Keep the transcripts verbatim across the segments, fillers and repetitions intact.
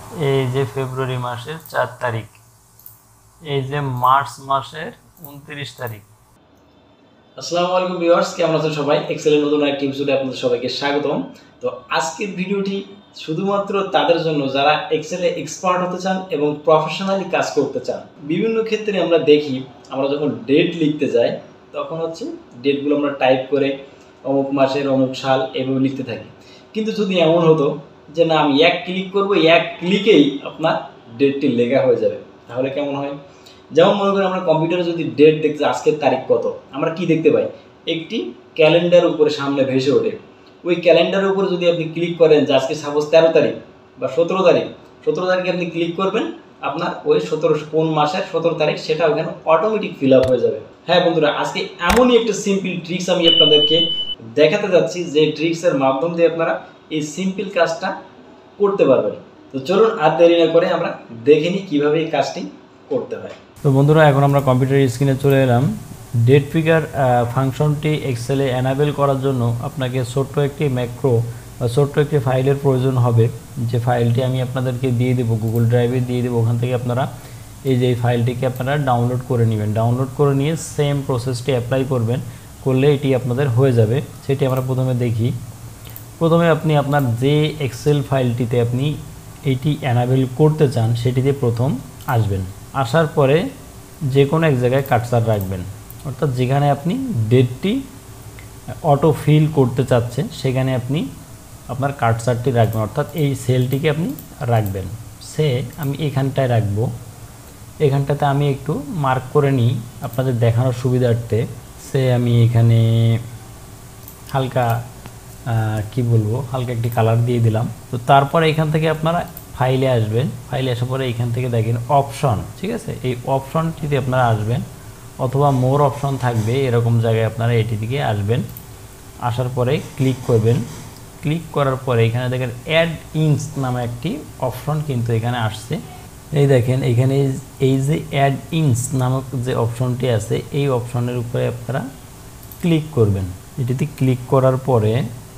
এই যে ফেব্রুয়ারি মাসের চার তারিখ, এই যে মার্চ মাসের উনত্রিশ তারিখ। আসসালামু আলাইকুম ভিউয়ার্স, কেমন আছেন সবাই? এক্সেলের নতুন একটা এপিসোডে আপনাদের সবাইকে স্বাগতম। তো আজকের ভিডিওটি শুধুমাত্র তাদের জন্য যারা এক্সেলে এক্সপার্ট হতে চান এবং প্রফেশনালি কাজ করতে চান। বিভিন্ন ক্ষেত্রে আমরা দেখি, আমরা যখন ডেট লিখতে যাই তখন হচ্ছে ডেটগুলো আমরা টাইপ করে অমুক মাসের অমুক সাল এভাবে লিখতে থাকি। কিন্তু যদি এমন হতো যে না, আমি এক ক্লিক করবো, এক ক্লিকেই আপনার ডেটটি লেখা হয়ে যাবে, তাহলে কেমন হয়? যেমন মনে করেন আমরা কম্পিউটারে যদি ডেট দেখতে, আজকের তারিখ কত, আমরা কি দেখতে পাই? একটি ক্যালেন্ডার উপরে সামনে ভেসে ওঠে। ওই ক্যালেন্ডারের উপরে যদি আপনি ক্লিক করেন যে আজকে সাপোজ তেরো তারিখ বা সতেরো তারিখ, সতেরো তারিখে আপনি ক্লিক করবেন, আপনার ওই সতেরো কোন মাসের সতেরো তারিখ সেটা ওখানে অটোমেটিক ফিল আপ হয়ে যাবে। হ্যাঁ বন্ধুরা, আজকে এমনই একটা সিম্পল ট্রিক্স আমি আপনাদেরকে দেখাতে যাচ্ছি, যে ট্রিক্সের মাধ্যম দিয়ে আপনারা এই সিম্পল কাজটা করতে পারবেন। তো চলুন আর দেরি না করে আমরা দেখে নিই কীভাবে এই কাজটি করতে হয়। তো বন্ধুরা, এখন আমরা কম্পিউটার স্ক্রিনে চলে এলাম। ডেট ফিগার ফাংশনটি এক্সেলে এনাবেল করার জন্য আপনাকে ছোট্ট একটি ম্যাক্রো বা ছোট্ট একটি ফাইলের প্রয়োজন হবে, যে ফাইলটি আমি আপনাদেরকে দিয়ে দেবো, গুগল ড্রাইভে দিয়ে দেবো। ওখান থেকে আপনারা এই যে এই ফাইলটিকে আপনারা ডাউনলোড করে নেবেন। ডাউনলোড করে নিয়ে সেম প্রসেসটি অ্যাপ্লাই করবেন, করলে এটি আপনাদের হয়ে যাবে। সেটি আমরা প্রথমে দেখি। প্রথমে আপনি আপনার যে এক্সেল ফাইলটিতে আপনি এইটি এনাবেল করতে চান সেটিতে প্রথম আসবেন। আসার পরে যে কোনো এক জায়গায় কার্সার রাখবেন, অর্থাৎ যেখানে আপনি ডেটটি অটো ফিল করতে চাচ্ছেন সেখানে আপনি আপনার কার্সারটি রাখবেন, অর্থাৎ এই সেলটিকে আপনি রাখবেন। সে আমি এখানটায় রাখবো। এখানটাতে আমি একটু মার্ক করে নিই আপনাদের দেখানোর সুবিধার্থে। সে আমি এখানে হালকা কি বলবো হালকা একটি কালার দিয়ে দিলাম। তো তারপরে এখান থেকে আপনারা ফাইলে আসবেন। ফাইলে আসার পরে এখান থেকে দেখেন অপশন, ঠিক আছে? এই অপশনটিতে আপনারা আসবেন, অথবা মোর অপশন থাকবে এরকম জায়গায় আপনারা এটি দিকে আসবেন। আসার পরে ক্লিক করবেন। ক্লিক করার পরে এখানে দেখেন অ্যাড ইনস নামে একটি অপশন কিন্তু এখানে আসছে। এই দেখেন এখানে এই যে অ্যাড ইনস নামক যে অপশনটি আছে, এই অপশনের উপরে আপনারা ক্লিক করবেন। এটিতে ক্লিক করার পরে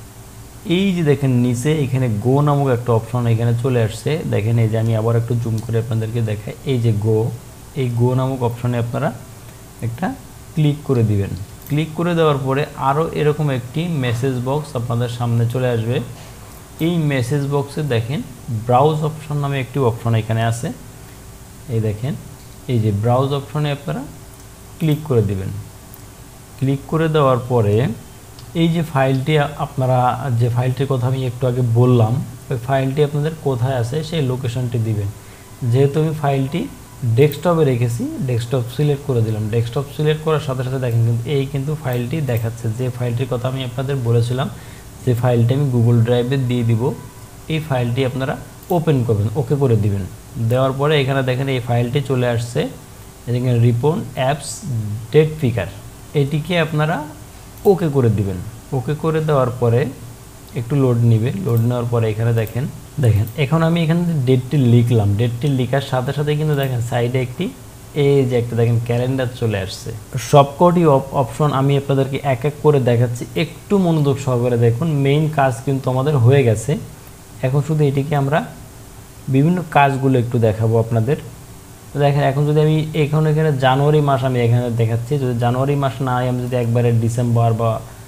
এই যে দেখেন নিচে এখানে গো নামক একটা অপশন এখানে চলে আসছে। দেখেন এই যে আমি আবার একটু জুম করে আপনাদেরকে দেখাই। এই যে গো, এই গো নামক অপশনে আপনারা একটা ক্লিক করে দিবেন। ক্লিক করে দেওয়ার পরে আরও এরকম একটি মেসেজ বক্স আপনাদের সামনে চলে আসবে। এই মেসেজ বক্সে দেখেন ব্রাউজ অপশন নামে একটি অপশন এখানে আছে। এই দেখেন এই যে ব্রাউজ অপশনে আপনারা ক্লিক করে দিবেন। ক্লিক করে দেওয়ার পরে এই যে ফাইলটি, আপনারা যে ফাইলটির কথা আমি একটু আগে বললাম, ওই ফাইলটি আপনাদের কোথায় আছে সেই লোকেশনটি দিবেন। যেহেতু আমি ফাইলটি ডেস্কটপে রেখেছি, ডেস্কটপ সিলেক্ট করে দিলাম। ডেস্কটপ সিলেক্ট করার সাথে সাথে দেখেন কিন্তু এই কিন্তু ফাইলটি দেখাচ্ছে, যে ফাইলটির কথা আমি আপনাদের বলেছিলাম, যে ফাইলটি আমি গুগল ড্রাইভে দিয়ে দিব। এই ফাইলটি আপনারা ওপেন করবেন, ওকে করে দিবেন। দেওয়ার পরে এখানে দেখেন এই ফাইলটি চলে আসছে, এখানে রিপন অ্যাপস ডেট ফিগার, এটিকে আপনারা ওকে করে দিবেন। ওকে করে দেওয়ার পরে একটু লোড নেবে। লোড নেওয়ার পরে এখানে দেখেন দেখেন এখন আমি এখানে ডেটটি লিখলাম। ডেটটি লেখার সাথে সাথে কিন্তু দেখেন সাইডে একটি এই যে একটা দেখেন ক্যালেন্ডার চলে আসছে। সবকটি অপশন আমি আপনাদেরকে এক এক করে দেখাচ্ছি, একটু মনোযোগ সহকারে দেখুন। মেইন কাজ কিন্তু আমাদের হয়ে গেছে। এখন শুধু এটিকে আমরা বিভিন্ন কাজগুলো একটু দেখাবো আপনাদের। দেখেন এখন যদি আমি এখন এখানে জানুয়ারি মাস আমি এখানে দেখাচ্ছি, যদি জানুয়ারি মাস না আমি যদি একবারে ডিসেম্বর বা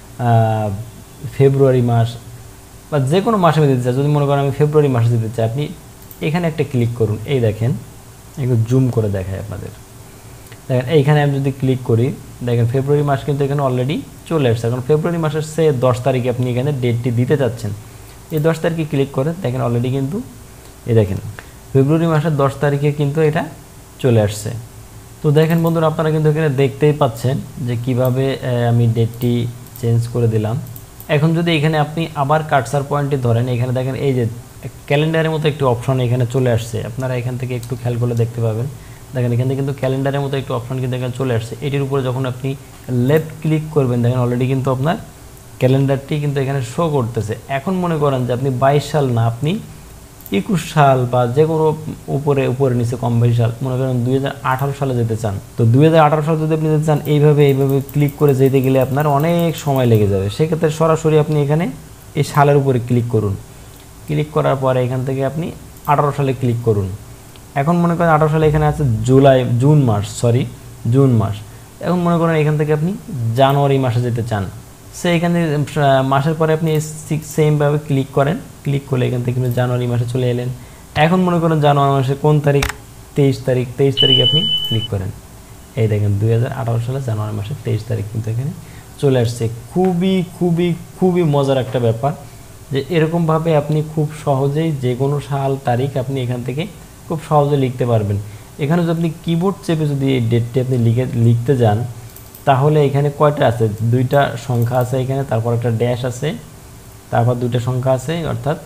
ফেব্রুয়ারি মাস বা যে কোনো মাসে আমি দিতে চাই, যদি মনে করেন আমি ফেব্রুয়ারি মাসে দিতে চাই, আপনি এখানে একটা ক্লিক করুন। এই দেখেন একটু জুম করে দেখায় আপনাদের। দেখেন এইখানে আমি যদি ক্লিক করি, দেখেন ফেব্রুয়ারি মাস কিন্তু এখানে অলরেডি চলে আসছে। এখন ফেব্রুয়ারি মাসের সে দশ তারিখে আপনি এখানে ডেটটি দিতে চাচ্ছেন, এই দশ তারিখে ক্লিক করে দেখেন অলরেডি কিন্তু এই দেখেন ফেব্রুয়ারি মাসের দশ তারিখে কিন্তু এটা চলে আসছে। তো দেখেন বন্ধুরা, আপনারা কিন্তু এখানে দেখতেই পাচ্ছেন যে কিভাবে আমি ডেটটি চেঞ্জ করে দিলাম। এখন যদি এখানে আপনি আবার কার্সার পয়েন্টটি ধরেন, এখানে দেখেন এই যে ক্যালেন্ডারের মতো একটি অপশন এখানে চলে আসছে। আপনারা এখান থেকে একটু খেয়াল করলে দেখতে পাবেন, দেখেন এখান থেকে কিন্তু ক্যালেন্ডারের মতো একটি অপশন কিন্তু এখানে চলে আসছে। এটির উপরে যখন আপনি লেফট ক্লিক করবেন, দেখেন অলরেডি কিন্তু আপনার ক্যালেন্ডারটি কিন্তু এখানে শো করতেছে। এখন মনে করেন যে আপনি বাইশ সাল না, আপনি একুশ সাল বা যে কোনো উপরে উপরে নিচে কম বেশি সাল, মনে করেন দুই হাজার আঠারো সালে যেতে চান, তো দুই হাজার আঠারো সালে যদি আপনি যেতে চান, এইভাবে এইভাবে ক্লিক করে যেতে গেলে আপনার অনেক সময় লেগে যাবে। সেক্ষেত্রে সরাসরি আপনি এখানে এই সালের উপরে ক্লিক করুন। ক্লিক করার পরে এখান থেকে আপনি আঠারো সালে ক্লিক করুন। এখন মনে করেন আঠারো সালে এখানে আছে জুলাই জুন মাস সরি জুন মাস এখন মনে করেন এখান থেকে আপনি জানুয়ারি মাসে যেতে চান, সে এখানে মাসের পরে আপনি সেমভাবে ক্লিক করেন, ক্লিক করলে এখান থেকে জানুয়ারি মাসে চলে এলেন। এখন মনে করেন জানুয়ারি মাসে কোন তারিখ, তেইশ তারিখ, তেইশ তারিখে আপনি ক্লিক করেন, এই দেখেন দুই হাজার আঠারো সালে জানুয়ারি মাসের তেইশ তারিখ কিন্তু এখানে চলে আসছে। খুবই খুবই খুবই মজার একটা ব্যাপার যে এরকমভাবে আপনি খুব সহজেই যে কোনো সাল তারিখ আপনি এখান থেকে খুব সহজে লিখতে পারবেন। এখানে যদি আপনি কিবোর্ড চেপে যদি এই ডেটটি আপনি লিখে লিখতে যান তাহলে এখানে কয়টা আছে, দুইটা সংখ্যা আছে এখানে, তারপর একটা ড্যাশ আছে, তারপর দুইটা সংখ্যা আছে অর্থাৎ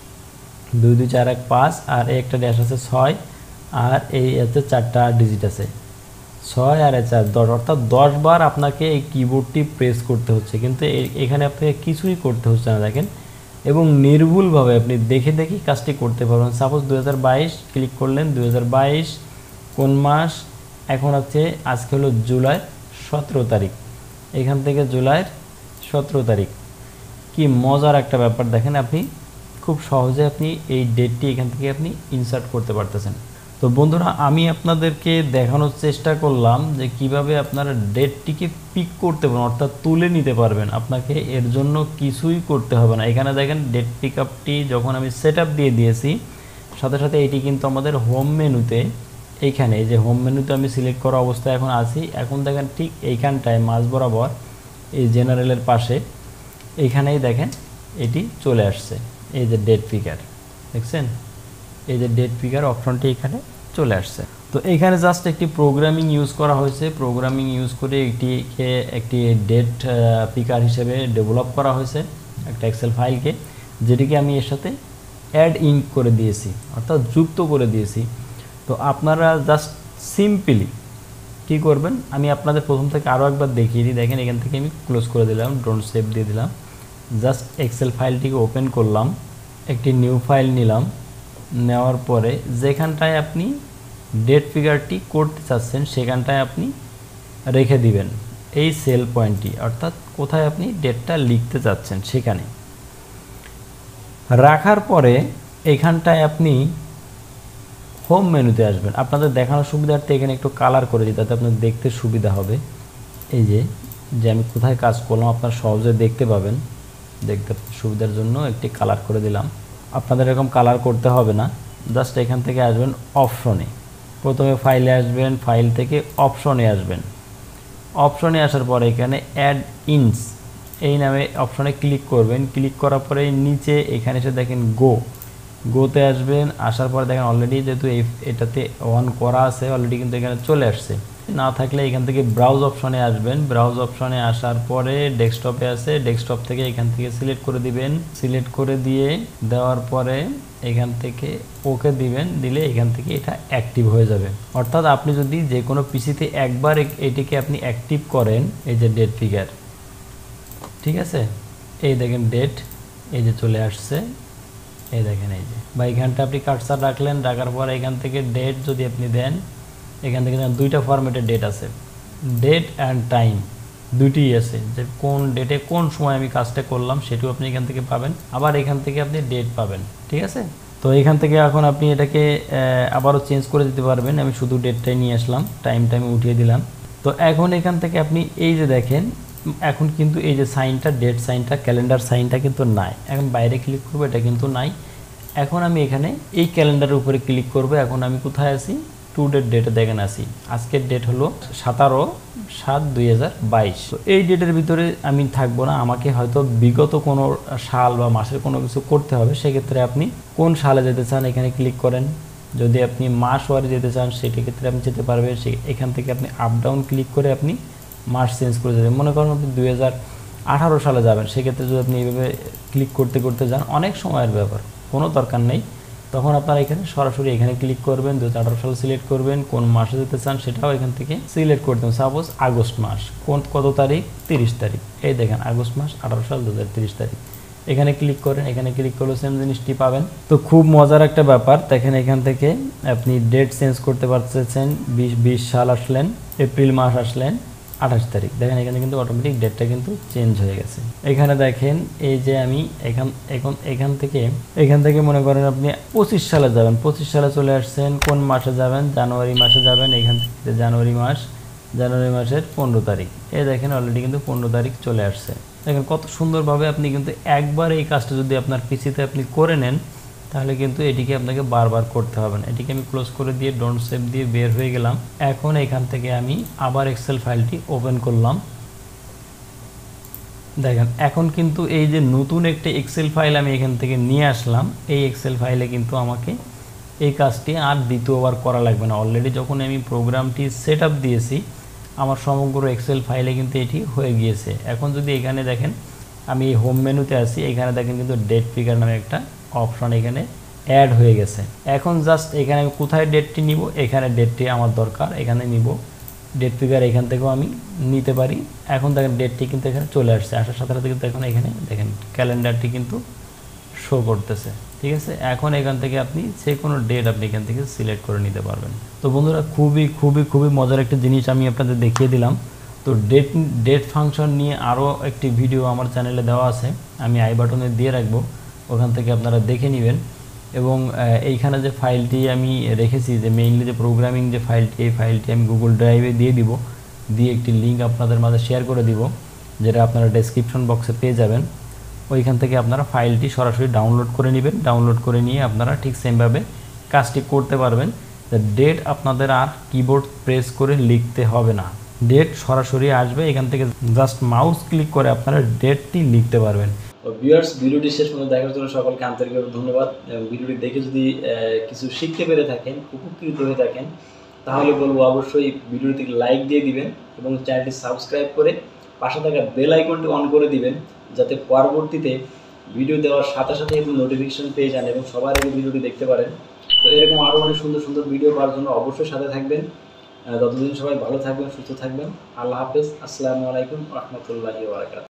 দুই দুই চার এক পাঁচ, আর এই একটা ড্যাশ আছে ছয়, আর এই হচ্ছে চারটা ডিজিট আছে ছয় আর চার দশ, অর্থাৎ দশ বার আপনাকে এই কিবোর্ডটি প্রেস করতে হচ্ছে, কিন্তু এখানে আপনাকে কিছুই করতে হচ্ছে না দেখেন, এবং নির্ভুলভাবে আপনি দেখে দেখে কাজটি করতে পারবেন। সাপোজ দুই হাজার বাইশ ক্লিক করলেন, দুই হাজার বাইশ কোন মাস, এখন হচ্ছে আজকে হলো জুলাই সতেরো তারিখ, এখান থেকে জুলাইয়ের সতেরো তারিখ। কি মজার একটা ব্যাপার দেখেন, আপনি খুব সহজে আপনি এই ডেটটি এখান থেকে আপনি ইনসার্ট করতে পারতেছেন। তো বন্ধুরা আমি আপনাদেরকে দেখানোর চেষ্টা করলাম যে কিভাবে আপনারা ডেটটিকে পিক করতে পারেন অর্থাৎ তুলে নিতে পারবেন, আপনাকে এর জন্য কিছুই করতে হবে না। এখানে দেখেন ডেট পিক আপটি যখন আমি সেট আপ দিয়ে দিয়েছি সাথে সাথে এটি কিন্তু আমাদের হোম মেনুতে, এইখানে এই যে হোম মেনুতে আমি সিলেক্ট করা অবস্থায় এখন আছি, এখন দেখেন ঠিক এইখানটায় মাঝ বরাবর এই জেনারেলের পাশে এইখানেই দেখেন এটি চলে আসছে, এই যে ডেট পিকার দেখছেন, এই যে ডেট পিকার অপশনটি এখানে চলে আসছে। তো এখানে জাস্ট একটি প্রোগ্রামিং ইউজ করা হয়েছে, প্রোগ্রামিং ইউজ করে এটিকে একটি ডেট পিকার হিসেবে ডেভেলপ করা হয়েছে একটা এক্সেল ফাইলকে, যেটিকে আমি এর সাথে অ্যাড ইন করে দিয়েছি অর্থাৎ যুক্ত করে দিয়েছি। তো আপনারা জাস্ট সিম্পলি কী করবেন, আমি আপনাদের প্রথম থেকে আরও একবার দেখিয়ে দিই। দেখেন এখান থেকে আমি ক্লোজ করে দিলাম, ডোন্ট সেভ দিয়ে দিলাম, জাস্ট এক্সেল ফাইলটিকে ওপেন করলাম, একটি নিউ ফাইল নিলাম, নেওয়ার পরে যেখানটায় আপনি ডেট ফিগারটি করতে চাচ্ছেন সেখানটায় আপনি রেখে দিবেন এই সেল পয়েন্টটি, অর্থাৎ কোথায় আপনি ডেটটা লিখতে চাচ্ছেন সেখানে রাখার পরে এইখানটায় আপনি হোম মেনুতে আসবেন। আপনাদের দেখানোর সুবিধার্থে এখানে একটু কালার করে দিই তাতে আপনার দেখতে সুবিধা হবে। এই যে যে আমি কোথায় কাজ করলাম আপনারা সহজে দেখতে পাবেন, দেখতে সুবিধার জন্য একটি কালার করে দিলাম। আপনাদের এরকম কালার করতে হবে না, জাস্ট এখান থেকে আসবেন অপশনে, প্রথমে ফাইলে আসবেন, ফাইল থেকে অপশনে আসবেন, অপশনে আসার পরে এখানে অ্যাড ইনস এই নামে অপশনে ক্লিক করবেন, ক্লিক করার পরে নিচে এখানে এসে দেখেন গো, গোতে আসবেন, আসার পরে দেখেন অলরেডি যেহেতু এই এটাতে অন করা আছে অলরেডি কিন্তু এখানে চলে আসছে, না থাকলে এখান থেকে ব্রাউজ অপশনে আসবেন, ব্রাউজ অপশনে আসার পরে ডেস্কটপে আছে, ডেস্কটপ থেকে এখান থেকে সিলেক্ট করে দিবেন, সিলেক্ট করে দিয়ে দেওয়ার পরে এখান থেকে ওকে দিবেন, দিলে এখান থেকে এটা অ্যাক্টিভ হয়ে যাবে। অর্থাৎ আপনি যদি যে কোনো পিসিতে একবার এটিকে আপনি অ্যাক্টিভ করেন, এই যে ডেট ফিগার, ঠিক আছে, এই দেখেন ডেট এই যে চলে আসছে, এই দেখেন এই যে বা এখানটা আপনি কার্সার রাখলেন, রাখার পর এখান থেকে ডেট যদি আপনি দেন, এখান থেকে দুইটা ফরম্যাটের ডেট আছে, ডেট অ্যান্ড টাইম দুইটিই আছে, যে কোন ডেটে কোন সময় আমি কাজটা করলাম সেটিও আপনি এখান থেকে পাবেন, আবার এখান থেকে আপনি ডেট পাবেন, ঠিক আছে। তো এখান থেকে এখন আপনি এটাকে আবারও চেঞ্জ করে দিতে পারবেন, আমি শুধু ডেটটাই নিয়ে আসলাম, টাইমটা আমি উঠিয়ে দিলাম। তো এখন এখান থেকে আপনি এই যে দেখেন এখন কিন্তু এই যে সাইনটা ডেট সাইনটা ক্যালেন্ডার সাইনটা কিন্তু নাই, এখন বাইরে ক্লিক করবো এটা কিন্তু নাই। এখন আমি এখানে এই ক্যালেন্ডারের উপরে ক্লিক করব, এখন আমি কোথায় আছি, টু ডেট ডেটে দেখেন আসি, আজকের ডেট হলো সতেরো সাত দুই হাজার বাইশ। তো এই ডেটের ভিতরে আমি থাকবো না, আমাকে হয়তো বিগত কোনো সাল বা মাসের কোনো কিছু করতে হবে, সেক্ষেত্রে আপনি কোন সালে যেতে চান এখানে ক্লিক করেন, যদি আপনি মাস ওয়ারি যেতে চান সেটি ক্ষেত্রে আপনি যেতে পারবেন, সে এখান থেকে আপনি আপ ডাউন ক্লিক করে আপনি মাস চেঞ্জ করে যাবেন। মনে করেন আপনি দুই হাজার আঠারো সালে যাবেন, সেক্ষেত্রে যদি আপনি এইভাবে ক্লিক করতে করতে যান অনেক সময়ের ব্যাপার, কোনো দরকার নেই, তখন আপনারা এখানে সরাসরি এখানে ক্লিক করবেন, দু হাজার আঠারো সাল সিলেক্ট করবেন, কোন মাসে যেতে চান সেটাও এখান থেকে সিলেক্ট করতে হবে। সাপোজ আগস্ট মাস, কোন কত তারিখ, তিরিশ তারিখ, এই দেখেন আগস্ট মাস আঠারো সাল দু হাজার তিরিশ তারিখ, এখানে ক্লিক করেন, এখানে ক্লিক করলে সেম জিনিসটি পাবেন। তো খুব মজার একটা ব্যাপার দেখেন, এখান থেকে আপনি ডেট চেঞ্জ করতে পারতেছেন, বিশ বিশ সাল আসলেন, এপ্রিল মাস আসলেন, আঠাশ তারিখ। দেখেন এখানে কিন্তু অটোমেটিক ডেটটা কিন্তু চেঞ্জ হয়ে গেছে। এখানে দেখেন এই যে আমি এখান এখন এখান থেকে এখান থেকে মনে করেন আপনি পঁচিশ সালে যাবেন, পঁচিশ সালে চলে আসছেন, কোন মাসে যাবেন? জানুয়ারি মাসে যাবেন। এখান থেকে জানুয়ারি মাস, জানুয়ারি মাসের পনেরো তারিখ, এই দেখেন অলরেডি কিন্তু পনেরো তারিখ চলে আসছে। দেখেন কত সুন্দরভাবে আপনি কিন্তু একবার এই কাজটা যদি আপনার পিসিতে আপনি করে নেন তাহলে কিন্তু এটিকে আপনাকে বারবার করতে হবে না। এটিকে আমি ক্লোজ করে দিয়ে ডোন্ট সেভ দিয়ে বের হয়ে গেলাম। এখন এখান থেকে আমি আবার এক্সেল ফাইলটি ওপেন করলাম। দেখেন এখন কিন্তু এই যে নতুন একটা এক্সেল ফাইল আমি এখান থেকে নিয়ে আসলাম, এই এক্সেল ফাইলে কিন্তু আমাকে এই কাজটি আর দ্বিতীয়বার করা লাগবে না। অলরেডি যখন আমি প্রোগ্রামটি সেট আপ দিয়েছি আমার সমগ্র এক্সেল ফাইলে কিন্তু এটি হয়ে গিয়েছে। এখন যদি এখানে দেখেন আমি হোম মেনুতে আসি, এখানে দেখেন কিন্তু ডেট ফিগার নামে একটা অপশন এখানে অ্যাড হয়ে গেছে। এখন জাস্ট এখানে আমি কোথায় ডেটটি নিব, এখানে ডেটটি আমার দরকার, এখানে নিব। ডেট ফিগার এখান থেকেও আমি নিতে পারি। এখন দেখেন ডেটটি কিন্তু এখানে চলে আসছে, আসার সাথে সাথে কিন্তু এখন এখানে দেখেন ক্যালেন্ডারটি কিন্তু শো করতেছে। ঠিক আছে, এখন এখান থেকে আপনি যে কোনো ডেট আপনি এখান থেকে সিলেক্ট করে নিতে পারবেন। তো বন্ধুরা খুবই খুবই খুবই মজার একটা জিনিস আমি আপনাদের দেখিয়ে দিলাম। তো ডেট ডেট ফাংশন নিয়ে আরও একটি ভিডিও আমার চ্যানেলে দেওয়া আছে, আমি আই বাটনে দিয়ে রাখবো, ওখান থেকে আপনারা দেখে নেবেন। এবং এইখানে যে ফাইলটি আমি রেখেছি, যে মেইনলি যে প্রোগ্রামিং যে ফাইলটি, এই ফাইলটি আমি গুগল ড্রাইভে দিয়ে দিব, দিয়ে একটি লিঙ্ক আপনাদের মাঝে শেয়ার করে দিব, যেটা আপনারা ডেসক্রিপশন বক্সে পেয়ে যাবেন। ওইখান থেকে আপনারা ফাইলটি সরাসরি ডাউনলোড করে নেবেন। ডাউনলোড করে নিয়ে আপনারা ঠিক সেমভাবে কাজটি করতে পারবেন। ডেট আপনাদের আর কিবোর্ড প্রেস করে লিখতে হবে না, ডেট সরাসরি আসবে, এখান থেকে জাস্ট মাউস ক্লিক করে আপনারা ডেটটি লিখতে পারবেন। ভিউয়ার্স, ভিডিওটি শেষ পর্যন্ত দেখার জন্য সকলকে আন্তরিকভাবে ধন্যবাদ। এবং ভিডিওটি দেখে যদি কিছু শিখতে পেরে থাকেন, উপকৃত হয়ে থাকেন, তাহলে বলবো অবশ্যই ভিডিওটিতে লাইক দিয়ে দিবেন এবং চ্যানেলটি সাবস্ক্রাইব করে পাশে থাকা বেল আইকনটি অন করে দিবেন, যাতে পরবর্তীতে ভিডিও দেওয়ার সাথে সাথে একটু নোটিফিকেশন পেয়ে যান এবং সবার আগে ভিডিওটি দেখতে পারেন। তো এরকম আরও অনেক সুন্দর সুন্দর ভিডিও পাওয়ার জন্য অবশ্যই সাথে থাকবেন। ততদিন সবাই ভালো থাকবেন, সুস্থ থাকবেন। আল্লাহ হাফেজ। আসসালামু আলাইকুম রহমতুল্লাহি ওয়া বারাকাতুহু।